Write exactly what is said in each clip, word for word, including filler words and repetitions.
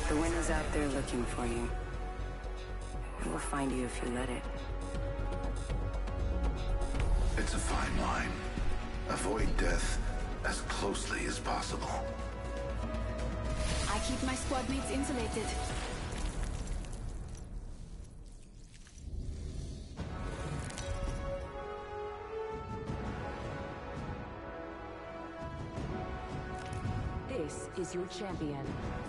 The wind is out there looking for you. It will find you if you let it. It's a fine line. Avoid death as closely as possible. I keep my squad mates insulated. This is your champion.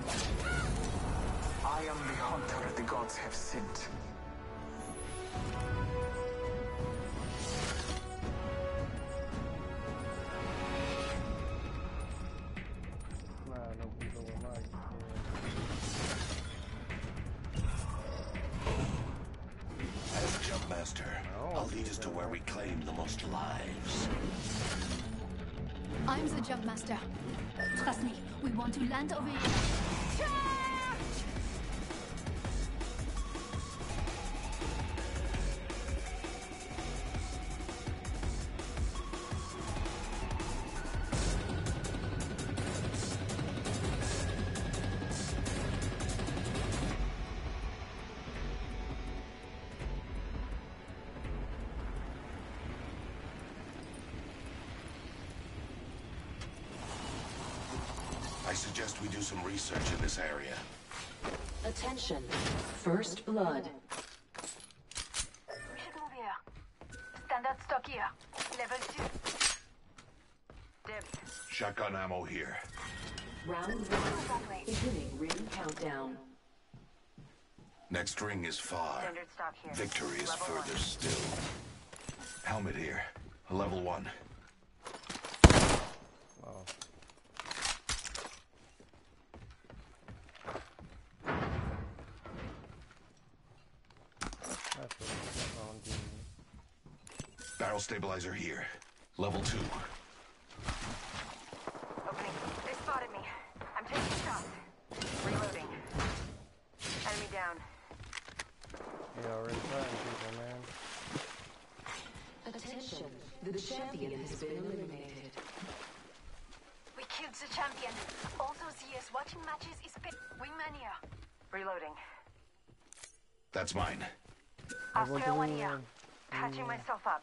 I am the hunter the gods have sent. As Jump Master, I'll lead us to where we claim the most lives. I'm the jump master. Trust me, we want to land over here. Charge! I suggest we do some research in this area. Attention. First blood. We should move here. Standard stock here. Level two. Debbie. Shotgun ammo here. Round one. Beginning ring countdown. Next ring is far. Standard stock here. Victory is Level further one. still. Helmet here. Level one. Wow. That's what it's on doing. Barrel stabilizer here. Level two. Opening. They spotted me. I'm taking shots. Reloading. Enemy down. Yeah, already fighting people, man. Attention. The champion has been eliminated. We killed the champion. Also, C S watching matches is pa- Wingman here. Reloading. That's mine. Austria one here. Patching myself up.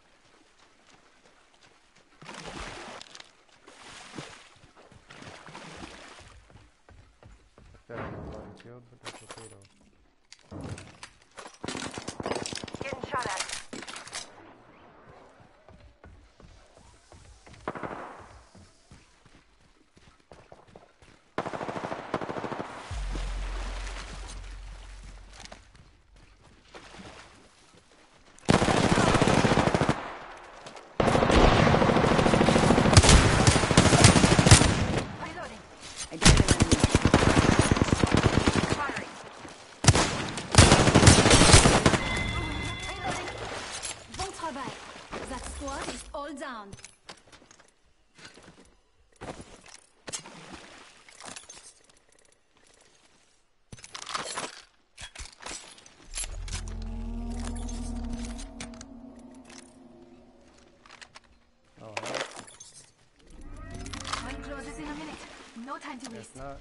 That nobody killed, but that's okay though. Getting shot at. Reloading. I got an enemy. Firing. Reloading. Bon travail. That squad is all down. Oh, huh? Ring closes in a minute. No time to Guess waste. not.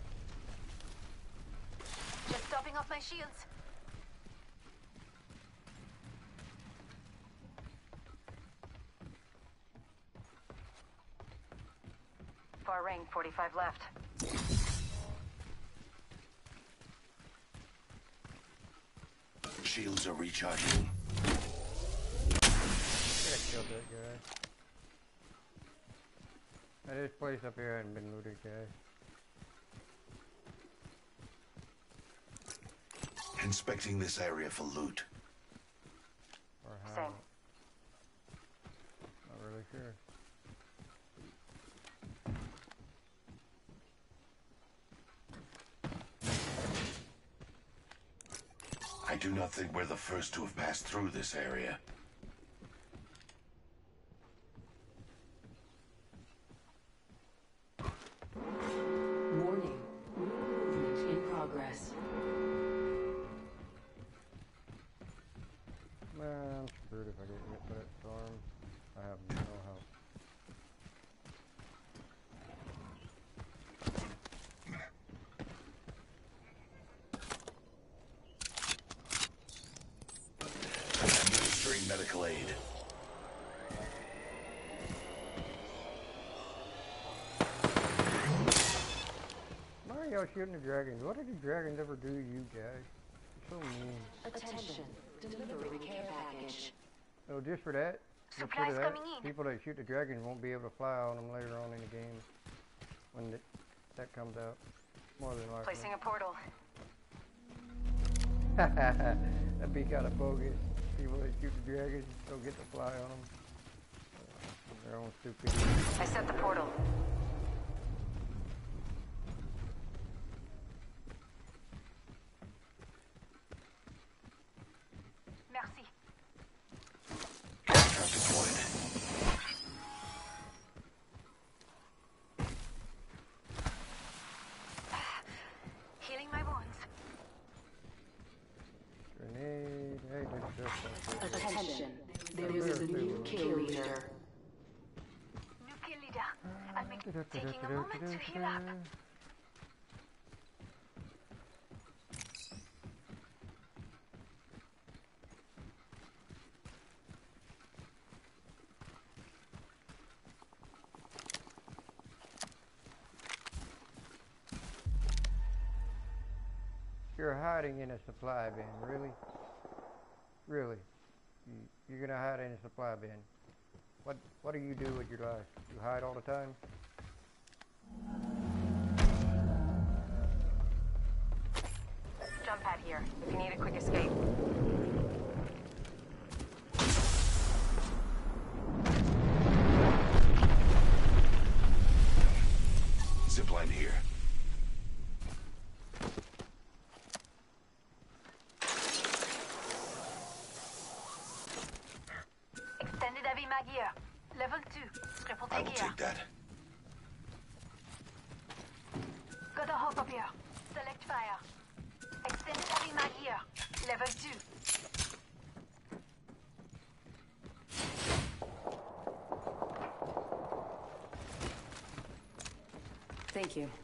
Just topping off my shields. Far ring, forty-five left. Shields are recharging. I killed that guy. At this place up here hadn't been looted, guys. Inspecting this area for loot. Or how? Same. Not really sure. I do not think we're the first to have passed through this area. Warning. Movement in progress. Man, I'm screwed if I get hit by that storm. I have no help. medical aid. Why are y'all shooting the dragons? What did the dragons ever do to you guys? So mean. Attention. Delivery care package. Oh, just for that? Just for Supplies that? coming in. People that shoot the dragons won't be able to fly on them later on in the game. When the, that comes out. More than likely. Placing a portal. That'd be kind of bogus. People that shoot the dragons don't get to fly on them. Uh, their own stupidity. I set the portal. Merci. Trap deployed. Healing my wounds. Grenade. Hey, there's just like this. Attention. There is a new kill leader. New kill leader. I'll make taking a moment to heal up. You're hiding in a supply bin, really? Really? You, you're gonna hide in a supply bin. What What do you do with your life? You hide all the time? Jump pad here, if you need a quick escape. Zipline here. Extended heavy mag here. Level two. Triple I take will here. take that. Got a hop up here. Select fire. Extended heavy mag here. Level two. Thank you.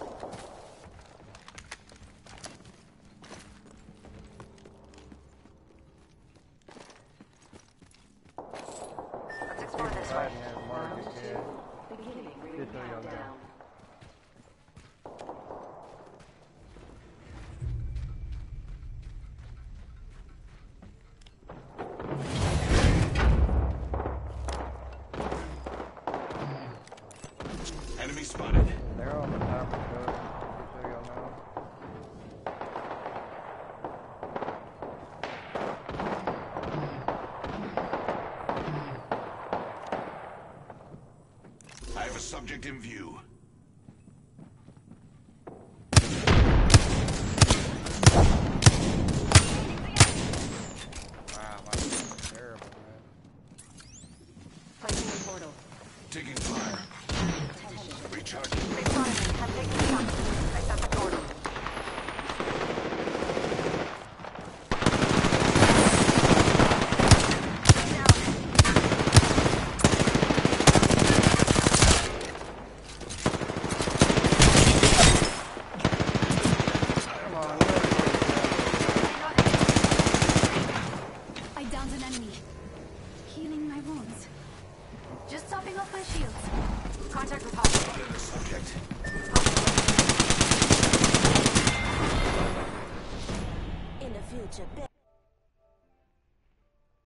Let's explore this way. Hiding at a market, yeah. Beginning ring Just so y'all know. countdown. Enemy spotted. They're on the top of the building, just so y'all know. I have a subject in view. Wow, that's terrible, man. Placing a portal. Taking fire. Recharging. They spotted me. I'm taking the shot. I set the portal. Come on, look. I downed an enemy. Healing my wounds. Just topping off my shields. Contact with hostile. Spotted a subject. In the future,